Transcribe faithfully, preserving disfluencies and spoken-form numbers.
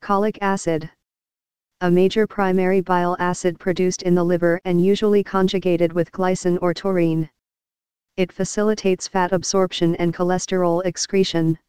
Cholic acid. A major primary bile acid produced in the liver and usually conjugated with glycine or taurine. It facilitates fat absorption and cholesterol excretion.